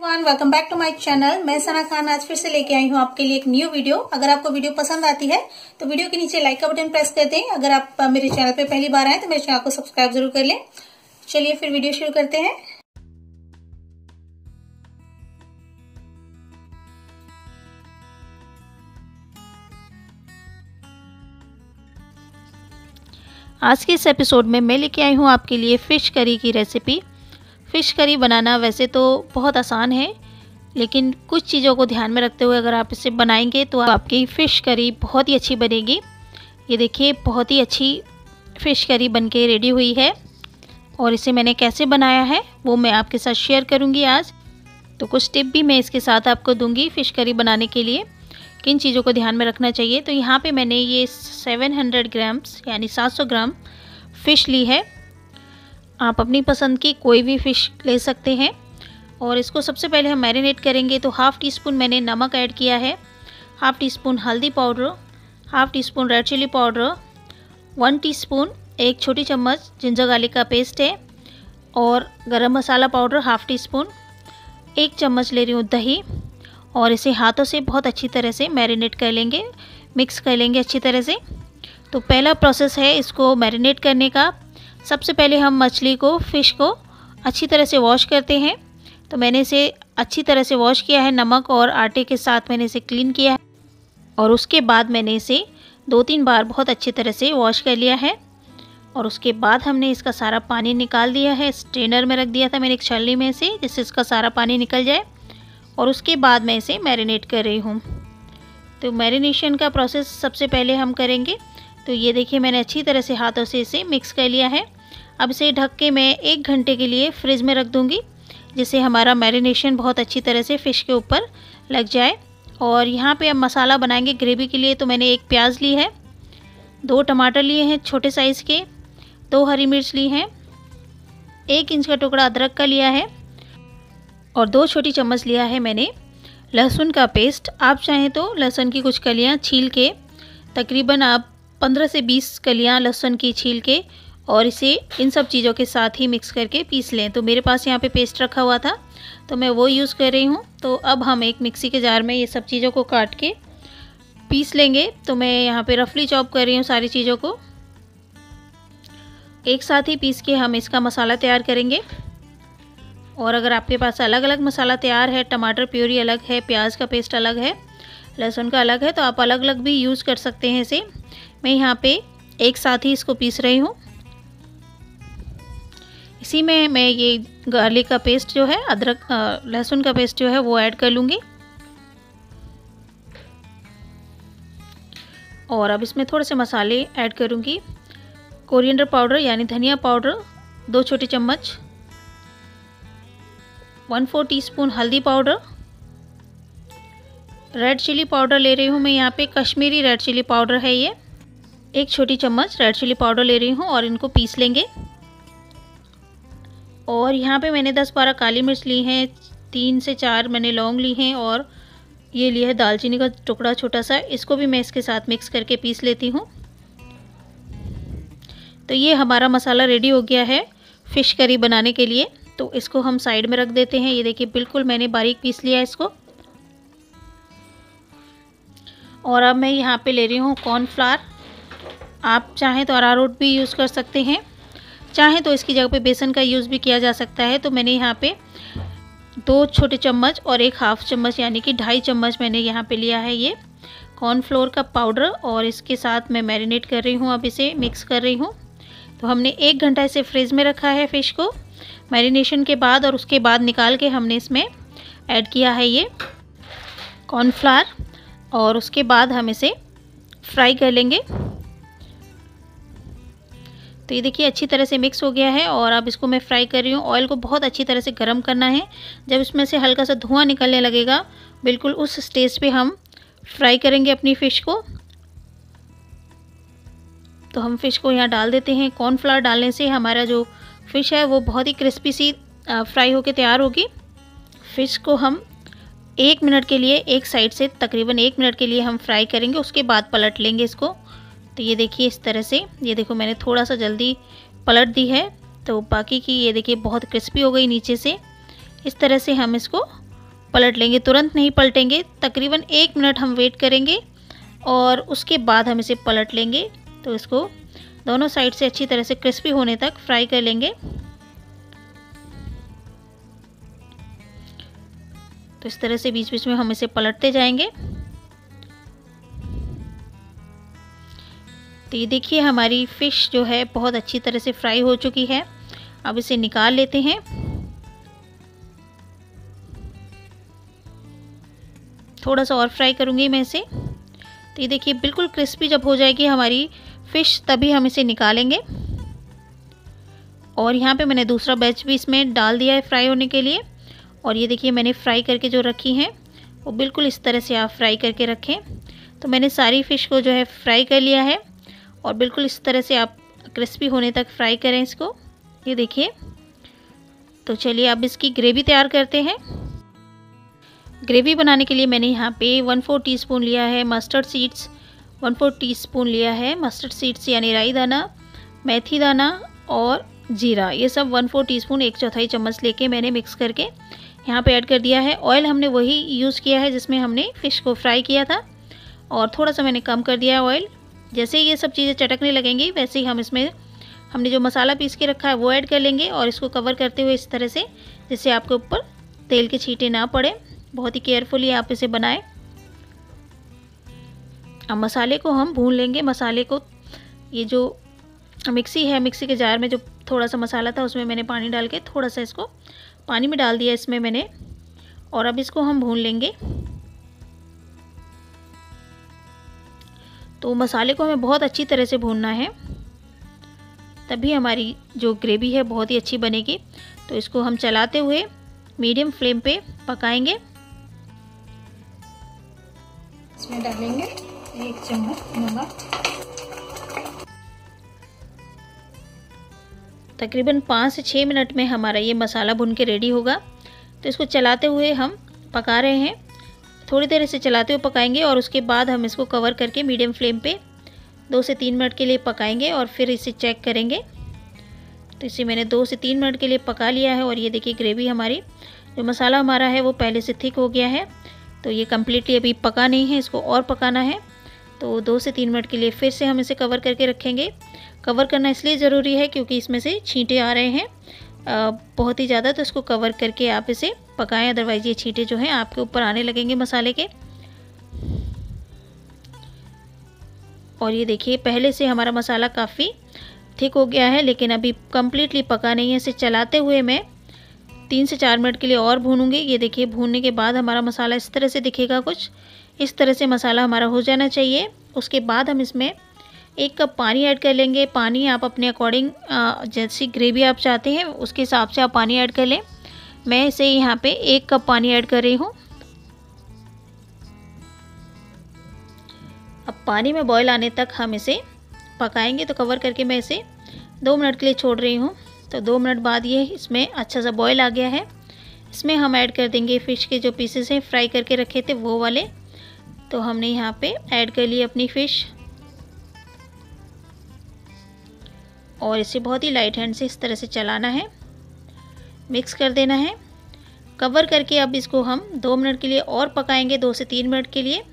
Everyone, welcome back to my channel. मैं सना खान आज फिर से लेके आई हूँ आपके लिए एक न्यू वीडियो। अगर आपको वीडियो पसंद आती है तो वीडियो के नीचे लाइक का बटन प्रेस कर दें। अगर आप मेरे चैनल पे पहली बार आए तो मेरे चैनल को सब्सक्राइब जरूर कर लें। चलिए फिर वीडियो शुरू करते हैं। आज के इस एपिसोड में मैं लेके आई हूँ आपके लिए फ़िश करी की रेसिपी। फ़िश करी बनाना वैसे तो बहुत आसान है, लेकिन कुछ चीज़ों को ध्यान में रखते हुए अगर आप इसे बनाएंगे तो आपकी फ़िश करी बहुत ही अच्छी बनेगी। ये देखिए, बहुत ही अच्छी फ़िश करी बनके रेडी हुई है और इसे मैंने कैसे बनाया है वो मैं आपके साथ शेयर करूँगी आज। तो कुछ टिप भी मैं इसके साथ आपको दूँगी फ़िश करी बनाने के लिए, किन चीज़ों को ध्यान में रखना चाहिए। तो यहाँ पे मैंने ये 700 ग्राम्स यानी 700 ग्राम फ़िश ली है। आप अपनी पसंद की कोई भी फ़िश ले सकते हैं और इसको सबसे पहले हम मैरिनेट करेंगे। तो हाफ़ टी स्पून मैंने नमक ऐड किया है, हाफ़ टी स्पून हल्दी powder, half tea spoon red chilli powder, 1 teaspoon एक छोटी चम्मच जिंजर गार्लिक का पेस्ट है और garam masala powder half tea spoon, 1 चम्मच ले रही हूँ दही और इसे हाथों से बहुत अच्छी तरह से मैरिनेट कर लेंगे, मिक्स कर लेंगे अच्छी तरह से। तो पहला प्रोसेस है इसको मैरिनेट करने का। सबसे पहले हम मछली को, फ़िश को अच्छी तरह से वॉश करते हैं। तो मैंने इसे अच्छी तरह से वॉश किया है, नमक और आटे के साथ मैंने इसे क्लीन किया है और उसके बाद मैंने इसे 2-3 बार बहुत अच्छी तरह से वॉश कर लिया है और उसके बाद हमने इसका सारा पानी निकाल दिया है। स्ट्रेनर में रख दिया था मैंने एक छलनी में से, जिससे इसका सारा पानी निकल जाए और उसके बाद मैं इसे मैरिनेट कर रही हूँ। तो मैरिनेशन का प्रोसेस सबसे पहले हम करेंगे। तो ये देखिए, मैंने अच्छी तरह से हाथों से इसे मिक्स कर लिया है। अब इसे ढक के मैं 1 घंटे के लिए फ्रिज में रख दूँगी, जिससे हमारा मैरिनेशन बहुत अच्छी तरह से फ़िश के ऊपर लग जाए। और यहाँ पे अब मसाला बनाएंगे ग्रेवी के लिए। तो मैंने 1 प्याज ली है, 2 टमाटर लिए हैं छोटे साइज़ के, 2 हरी मिर्च ली हैं, 1 इंच का टुकड़ा अदरक का लिया है और 2 छोटी चम्मच लिया है मैंने लहसुन का पेस्ट। आप चाहें तो लहसुन की कुछ कलियां छील के, तकरीबन आप 15 से 20 कलियां लहसुन की छील के और इसे इन सब चीज़ों के साथ ही मिक्स करके पीस लें। तो मेरे पास यहाँ पे पेस्ट रखा हुआ था तो मैं वो यूज़ कर रही हूँ। तो अब हम एक मिक्सी के जार में ये सब चीज़ों को काट के पीस लेंगे। तो मैं यहाँ पे रफली चॉप कर रही हूँ सारी चीज़ों को, एक साथ ही पीस के हम इसका मसाला तैयार करेंगे। और अगर आपके पास अलग अलग मसाला तैयार है, टमाटर प्यूरी अलग है, प्याज का पेस्ट अलग है, लहसुन का अलग है, तो आप अलग अलग भी यूज़ कर सकते हैं इसे। मैं यहाँ पे एक साथ ही इसको पीस रही हूँ। इसी में मैं ये गार्लिक का पेस्ट जो है, अदरक लहसुन का पेस्ट जो है वो ऐड कर लूँगी। और अब इसमें थोड़े से मसाले ऐड करूँगी। कोरिएंडर पाउडर यानी धनिया पाउडर 2 छोटी चम्मच, 1/4 टीस्पून हल्दी पाउडर, रेड चिली पाउडर ले रही हूँ मैं यहाँ पे, कश्मीरी रेड चिली पाउडर है ये, 1 छोटी चम्मच रेड चिली पाउडर ले रही हूँ और इनको पीस लेंगे। और यहाँ पे मैंने 10-12 काली मिर्च ली हैं, 3 से 4 मैंने लौंग ली हैं और ये लिया है दालचीनी का टुकड़ा छोटा सा। इसको भी मैं इसके साथ मिक्स करके पीस लेती हूँ। तो ये हमारा मसाला रेडी हो गया है फ़िश करी बनाने के लिए। तो इसको हम साइड में रख देते हैं। ये देखिए, बिल्कुल मैंने बारीक पीस लिया है इसको। और अब मैं यहाँ पे ले रही हूँ कॉर्नफ्लावर। आप चाहें तो अरारोट भी यूज़ कर सकते हैं, चाहें तो इसकी जगह पे बेसन का यूज़ भी किया जा सकता है। तो मैंने यहाँ पे 2 छोटे चम्मच और 1 हाफ़ चम्मच यानी कि 2.5 चम्मच मैंने यहाँ पे लिया है ये कॉर्नफ्लोर का पाउडर और इसके साथ मैं मैरिनेट कर रही हूँ। अब इसे मिक्स कर रही हूँ। तो हमने 1 घंटा इसे फ्रिज में रखा है फ़िश को मैरिनेशन के बाद, और उसके बाद निकाल के हमने इसमें ऐड किया है ये कॉर्नफ्लावर और उसके बाद हम इसे फ्राई कर लेंगे। तो ये देखिए, अच्छी तरह से मिक्स हो गया है और अब इसको मैं फ्राई कर रही हूँ। ऑयल को बहुत अच्छी तरह से गर्म करना है। जब इसमें से हल्का सा धुआं निकलने लगेगा, बिल्कुल उस स्टेज पे हम फ्राई करेंगे अपनी फ़िश को। तो हम फ़िश को यहाँ डाल देते हैं। कॉर्नफ्लावर डालने से हमारा जो फ़िश है वो बहुत ही क्रिस्पी सी फ्राई होके तैयार होगी। फ़िश को हम 1 मिनट के लिए एक साइड से, तकरीबन 1 मिनट के लिए हम फ्राई करेंगे, उसके बाद पलट लेंगे इसको। तो ये देखिए, इस तरह से, ये देखो मैंने थोड़ा सा जल्दी पलट दी है तो बाकी की ये देखिए बहुत क्रिस्पी हो गई नीचे से। इस तरह से हम इसको पलट लेंगे, तुरंत नहीं पलटेंगे, तकरीबन 1 मिनट हम वेट करेंगे और उसके बाद हम इसे पलट लेंगे। तो इसको दोनों साइड से अच्छी तरह से क्रिस्पी होने तक फ्राई कर लेंगे। तो इस तरह से बीच बीच में हम इसे पलटते जाएंगे। तो ये देखिए हमारी फ़िश जो है बहुत अच्छी तरह से फ्राई हो चुकी है। अब इसे निकाल लेते हैं। थोड़ा सा और फ्राई करूँगी मैं इसे। तो ये देखिए बिल्कुल क्रिस्पी जब हो जाएगी हमारी फ़िश तभी हम इसे निकालेंगे। और यहाँ पे मैंने दूसरा बैच भी इसमें डाल दिया है फ्राई होने के लिए। और ये देखिए मैंने फ्राई करके जो रखी हैं वो बिल्कुल इस तरह से आप फ्राई करके रखें। तो मैंने सारी फ़िश को जो है फ्राई कर लिया है और बिल्कुल इस तरह से आप क्रिस्पी होने तक फ्राई करें इसको। ये देखिए। तो चलिए अब इसकी ग्रेवी तैयार करते हैं। ग्रेवी बनाने के लिए मैंने यहाँ पे 1/4 टीस्पून लिया है मस्टर्ड सीड्स, 1/4 टीस्पून लिया है मस्टर्ड सीड्स यानी राई दाना, मेथी दाना और जीरा। ये सब 1/4 टीस्पून 1/4 चम्मच लेके मैंने मिक्स करके यहाँ पे ऐड कर दिया है। ऑयल हमने वही यूज़ किया है जिसमें हमने फ़िश को फ्राई किया था और थोड़ा सा मैंने कम कर दिया है ऑयल। जैसे ही ये सब चीज़ें चटकने लगेंगी वैसे ही हम इसमें हमने जो मसाला पीस के रखा है वो ऐड कर लेंगे और इसको कवर करते हुए इस तरह से जिससे आपके ऊपर तेल के छींटे ना पड़े। बहुत ही केयरफुली आप इसे बनाएं। अब मसाले को हम भून लेंगे। मसाले को ये जो मिक्सी है, मिक्सी के जार में जो थोड़ा सा मसाला था उसमें मैंने पानी डाल के थोड़ा सा इसको पानी में डाल दिया इसमें मैंने। और अब इसको हम भून लेंगे। तो मसाले को हमें बहुत अच्छी तरह से भूनना है तभी हमारी जो ग्रेवी है बहुत ही अच्छी बनेगी। तो इसको हम चलाते हुए मीडियम फ्लेम पे पकाएंगे। इसमें डालेंगे 1 चम्मच नमक। तकरीबन 5 से 6 मिनट में हमारा ये मसाला भुन के रेडी होगा। तो इसको चलाते हुए हम पका रहे हैं। थोड़ी देर इसे चलाते हुए पकाएंगे और उसके बाद हम इसको कवर करके मीडियम फ्लेम पे 2 से 3 मिनट के लिए पकाएंगे और फिर इसे चेक करेंगे। तो इसे मैंने 2 से 3 मिनट के लिए पका लिया है और ये देखिए ग्रेवी हमारी, जो मसाला हमारा है वो पहले से थिक हो गया है। तो ये कम्प्लीटली अभी पका नहीं है, इसको और पकाना है। तो 2 से 3 मिनट के लिए फिर से हम इसे कवर करके रखेंगे। कवर करना इसलिए ज़रूरी है क्योंकि इसमें से छींटे आ रहे हैं बहुत ही ज़्यादा। तो इसको कवर करके आप इसे पकाएं, अदरवाइज़ ये छींटे जो हैं आपके ऊपर आने लगेंगे मसाले के। और ये देखिए पहले से हमारा मसाला काफ़ी थिक हो गया है लेकिन अभी कम्प्लीटली पका नहीं है। इसे चलाते हुए मैं 3 से 4 मिनट के लिए और भूनूंगी। ये देखिए भूनने के बाद हमारा मसाला इस तरह से दिखेगा, कुछ इस तरह से मसाला हमारा हो जाना चाहिए। उसके बाद हम इसमें 1 कप पानी ऐड कर लेंगे। पानी आप अपने अकॉर्डिंग जैसी ग्रेवी आप चाहते हैं उसके हिसाब से आप पानी ऐड कर लें। मैं इसे यहाँ पे 1 कप पानी ऐड कर रही हूँ। अब पानी में बॉईल आने तक हम इसे पकाएंगे। तो कवर करके मैं इसे 2 मिनट के लिए छोड़ रही हूँ। तो 2 मिनट बाद ये इसमें अच्छा सा बॉईल आ गया है। इसमें हम ऐड कर देंगे फ़िश के जो पीसेस हैं फ्राई करके रखे थे वो वाले। तो हमने यहाँ पे ऐड कर ली अपनी फ़िश और इसे बहुत ही लाइट हैंड से इस तरह से चलाना है, मिक्स कर देना है। कवर करके अब इसको हम 2 मिनट के लिए और पकाएंगे, 2 से 3 मिनट के लिए।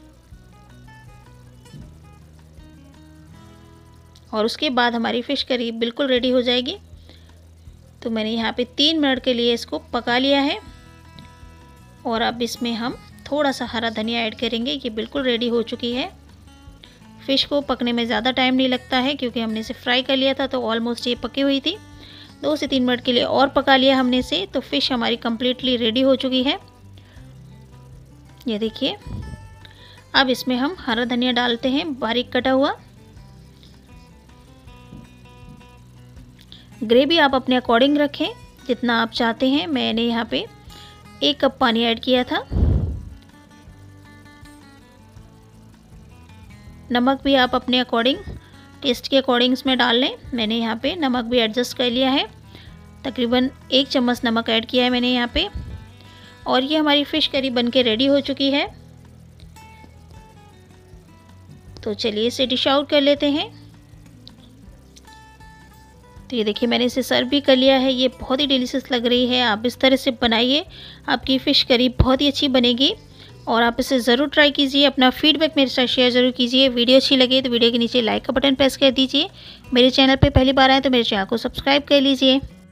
और उसके बाद हमारी फ़िश करी बिल्कुल रेडी हो जाएगी। तो मैंने यहाँ पे 3 मिनट के लिए इसको पका लिया है और अब इसमें हम थोड़ा सा हरा धनिया ऐड करेंगे। ये बिल्कुल रेडी हो चुकी है। फ़िश को पकने में ज़्यादा टाइम नहीं लगता है क्योंकि हमने इसे फ्राई कर लिया था तो ऑलमोस्ट ये पकी हुई थी। 2 से 3 मिनट के लिए और पका लिया हमने इसे। तो फ़िश हमारी कम्प्लीटली रेडी हो चुकी है। ये देखिए अब इसमें हम हरा धनिया डालते हैं बारीक कटा हुआ। ग्रेवी आप अपने अकॉर्डिंग रखें जितना आप चाहते हैं। मैंने यहाँ पे 1 कप पानी ऐड किया था। नमक भी आप अपने अकॉर्डिंग टेस्ट के अकॉर्डिंग इसमें डाल लें। मैंने यहाँ पे नमक भी एडजस्ट कर लिया है। तकरीबन 1 चम्मच नमक ऐड किया है मैंने यहाँ पे। और ये हमारी फ़िश करी बनके रेडी हो चुकी है। तो चलिए इसे डिश आउट कर लेते हैं। तो ये देखिए मैंने इसे सर्व भी कर लिया है। ये बहुत ही डिलीशियस लग रही है। आप इस तरह से बनाइए, आपकी फ़िश करी बहुत ही अच्छी बनेगी और आप इसे ज़रूर ट्राई कीजिए। अपना फीडबैक मेरे साथ शेयर ज़रूर कीजिए। वीडियो अच्छी लगे तो वीडियो के नीचे लाइक का बटन प्रेस कर दीजिए। मेरे चैनल पे पहली बार आए तो मेरे चैनल को सब्सक्राइब कर लीजिए।